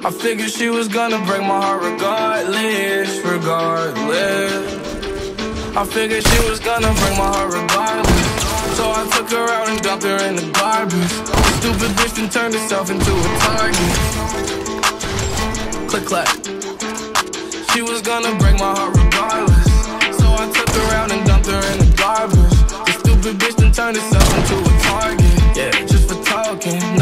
I figured she was gonna break my heart regardless. I figured she was gonna break my heart regardless. So I took her out and dumped her in the garbage. Stupid bitch done turned herself into a target. Click clack. She was gonna break my heart regardless. So I took her out and dumped her in the garbage. The stupid bitch done turned herself into a target. Yeah, just for talking.